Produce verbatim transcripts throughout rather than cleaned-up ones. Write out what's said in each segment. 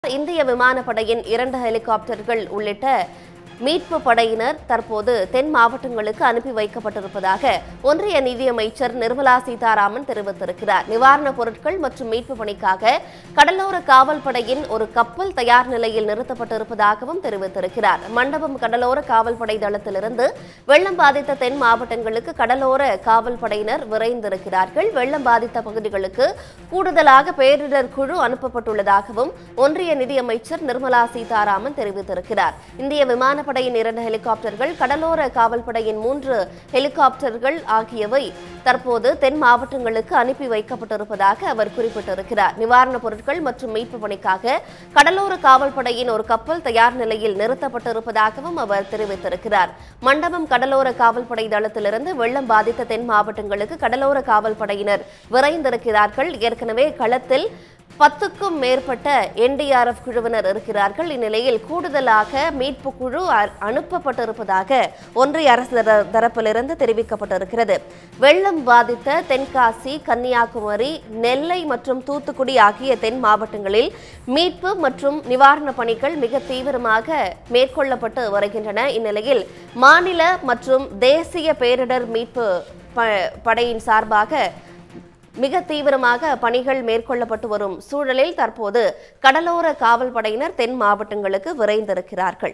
இந்திய விமானப்படையின் இரண்டு ஹெலிகாப்டர்கள் உள்ளிட்ட மீட்பு படையினர் தற்போது தென் மாவட்டங்களுக்கு அனுப்பி வைக்கப்பட்டிருப்பதாக ஒன்றிய நிதியமைச்சர் நிர்மலா சீதாராமன் தெரிவித்திருக்கிறார். நிவாரணப் பொருட்கள் மற்றும் மீட்பு பணிக்காக கடலோர காவல் படையின் ஒரு கப்பல் தயார் நிலையில் நிறுத்தப்பட்டிருப்பதாகவும் தெரிவித்திருக்கிறார். மண்டபம் கடலோர காவல் படை தளத்திலிருந்து வெள்ளம் பாதித்த தென் மாவட்டங்களுக்கு கடலோர காவல் படையினர் விரைந்திருக்கிறார்கள். வெள்ளம் பாதித்த பகுதிகளுக்கு கூடுதலாக பேரிடர் குழு அனுப்பப்பட்டுள்ளதாகவும் ஒன்றிய நிதியமைச்சர் நிர்மலா சீதாராமன் தெரிவித்திருக்கிறார். இந்திய விமான படையின் இரண்டு ஹெலிகாப்டர்கள், கடலோர காவல் படையின் மூன்று ஹெலிகாப்டர்கள் ஆகியவை தற்போது தென் மாவட்டங்களுக்கு அனுப்பி வைக்கப்பட்டிருப்பதாக அவர் குறிப்பிட்டிருக்கிறார். நிவாரணப் பொருட்கள் மற்றும் மீட்பு பணிக்காக கடலோர காவல் படையின் ஒரு கப்பல் தயார் நிலையில் நிறுத்தப்பட்டிருப்பதாகவும் அவர் தெரிவித்திருக்கிறார். மண்டபம் கடலோர காவல் படை தளத்திலிருந்து வெள்ளம் பாதித்த தென் மாவட்டங்களுக்கு கடலோர காவல் படையினர் விரைந்திருக்கிறார்கள். ஏற்கனவே களத்தில் பத்துக்கும் மேற்பட்ட என்டிஆர்எஃப் குழுவினர் இருக்கிறார்கள். இந்நிலையில் கூடுதலாக மீட்பு குழு அனுப்பப்பட்டிருப்பதாக ஒன்றிய அரசு தரப்பிலிருந்து தெரிவிக்கப்பட்டிருக்கிறது. வெள்ளம் பாதித்த தென்காசி, கன்னியாகுமரி, நெல்லை மற்றும் தூத்துக்குடி ஆகிய தென் மாவட்டங்களில் மீட்பு மற்றும் நிவாரணப் பணிகள் மிக தீவிரமாக மேற்கொள்ளப்பட்டு வருகின்றன. இந்நிலையில் மாநில மற்றும் தேசிய பேரிடர் மீட்பு படையின் சார்பாக மிக தீவிரமாக பணிகள் மேற்கொள்ளப்பட்டு வரும் சூழலில் தற்போது கடலோர காவல் படையினர் தென் மாவட்டங்களுக்கு விரைந்திருக்கிறார்கள்.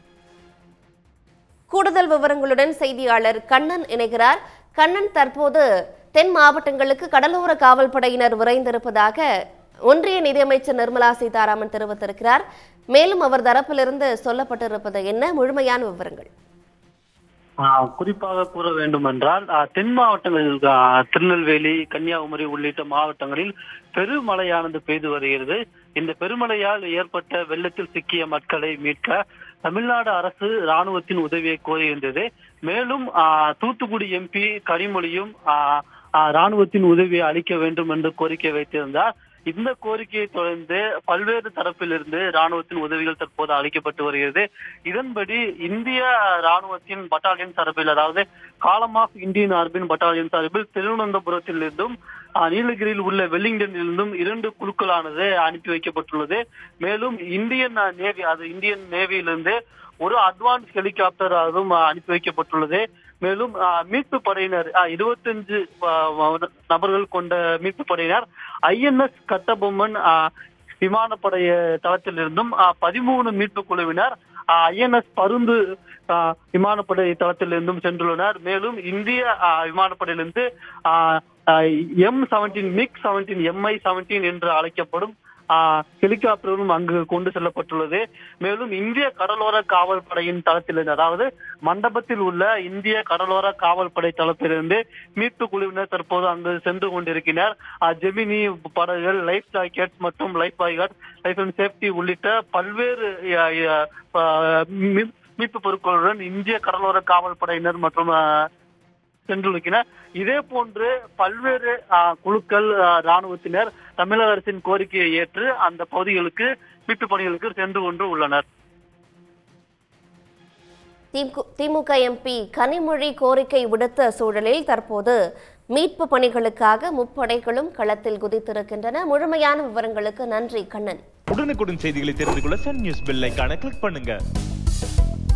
கூடுதல் விவரங்களுடன் செய்தியாளர் கண்ணன் இணைகிறார். கண்ணன், தற்போது தென் மாவட்டங்களுக்கு கடலோர காவல் படையினர் விரைந்திருப்பதாக ஒன்றிய நிதியமைச்சர் நிர்மலா சீதாராமன் தெரிவித்திருக்கிறார். மேலும் அவர் தரப்பிலிருந்து சொல்லப்பட்டிருப்பது என்ன? முழுமையான விவரங்கள். குறிப்பாக கூற வேண்டும் என்றால் தென் மாவட்டங்களில் திருநெல்வேலி, கன்னியாகுமரி உள்ளிட்ட மாவட்டங்களில் பெருமழையானது பெய்து வருகிறது. இந்த பெருமழையால் ஏற்பட்ட வெள்ளத்தில் சிக்கிய மக்களை மீட்க தமிழ்நாடு அரசு ராணுவத்தின் உதவியை கோருகின்றது. மேலும் தூத்துக்குடி எம்பி கனிமொழியும் ராணுவத்தின் உதவியை அளிக்க வேண்டும் என்று கோரிக்கை வைத்திருந்தார். இந்த கோரிக்கையை தொடர்ந்து பல்வேறு தரப்பிலிருந்து ராணுவத்தின் உதவிகள் தற்போது அளிக்கப்பட்டு வருகிறது. இதன்படி இந்திய ராணுவத்தின் பட்டாலியன் சார்பில், அதாவது காலம் ஆஃப் இந்தியன் ஆர்மியின் பட்டாலியன் சார்பில் திருவனந்தபுரத்திலிருந்தும் நீலகிரியில் உள்ள வெல்லிங்டனிலிருந்தும் இரண்டு குழுக்களானது அனுப்பி வைக்கப்பட்டுள்ளது. மேலும் இந்தியன் நேவி, அது இந்தியன் நேவியிலிருந்து ஒரு அட்வான்ஸ் ஹெலிகாப்டர் அதுவும் அனுப்பி வைக்கப்பட்டுள்ளது. மேலும் மீட்பு படையினர் இருபத்தி அஞ்சு நபர்கள் கொண்ட மீட்பு படையினர் ஐஎன்எஸ் கட்டபொம்மன் விமானப்படை தளத்திலிருந்தும் பதிமூணு மீட்பு குழுவினர் ஐஎன்எஸ் பருந்து விமானப்படை தளத்திலிருந்தும் சென்றுள்ளனர். மேலும் இந்திய விமானப்படையிலிருந்து M seventeen MiG seventeen MI seventeen என்று அழைக்கப்படும் ஹெலிகாப்டரும் அங்கு கொண்டு செல்லப்பட்டுள்ளது. மேலும் இந்திய கடலோர காவல் படையின் தளத்திலிருந்து, அதாவது மண்டபத்தில் உள்ள இந்திய கடலோர காவல் படை தளத்திலிருந்து மீட்பு குழுவினர் தற்போது அங்கு சென்று கொண்டிருக்கிறார். ஜெமினி படகுகள், லைஃப் ஜாக்கெட் மற்றும் லைஃப் பாய்கார்ட், லைஃப் அண்ட் சேஃப்டி உள்ளிட்ட பல்வேறு மீட்பு பொருட்களுடன் இந்திய கடலோர காவல் படையினர் மற்றும் சென்றுள்ளனர். இதே போன்று பல்வேறு குழுக்கள் ராணுவத்தினர் தமிழக அரசின் கோரிக்கையை ஏற்று அந்த பகுதிகளுக்கு மீட்பு பணிகளுக்கு சென்று கொண்டு உள்ளனர். திமுக எம்பி கனிமொழி கோரிக்கை விடுத்த சூழலில் தற்போது மீட்பு பணிகளுக்காக முப்படைகளும் களத்தில் குதித்திருக்கின்றன. முழுமையான விவரங்களுக்கு நன்றி கண்ணன். உடனுக்குடன் செய்திகளை தெரிந்து கொள்ள சன் நியூஸ் பெல் ஐகானை கிளிக் பண்ணுங்க.